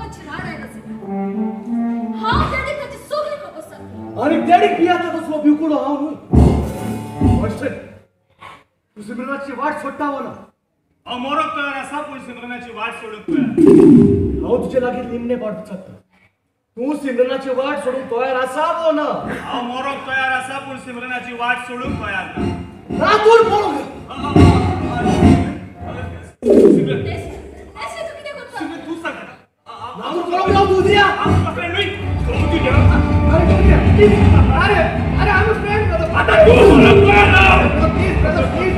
माची राड आहे नसे हाव त्याने त्याची सोगली खपसा आणि त्याने पियाचा तो स्व बिलकुल हाव नु वर्षे तू सिमरनाची वाट सोडताव ना अमोरक तयार असा पण सिमरनाची वाट सोडून तयार हाव तुझे लागे निमणे पाठ सकता तू सिमरनाची वाट सोडून तयार असावो ना अमोरक तयार असा पण सिमरनाची वाट सोडून तयार ना रातून बोल सिमरन ऐसे तू किती करतो सिमरन तू सांग रातून बोल तू दिया हम फ्रेंड नाही तो तू घ्या अरे I'm a friend brother आता तू बोलत काय ना please brother please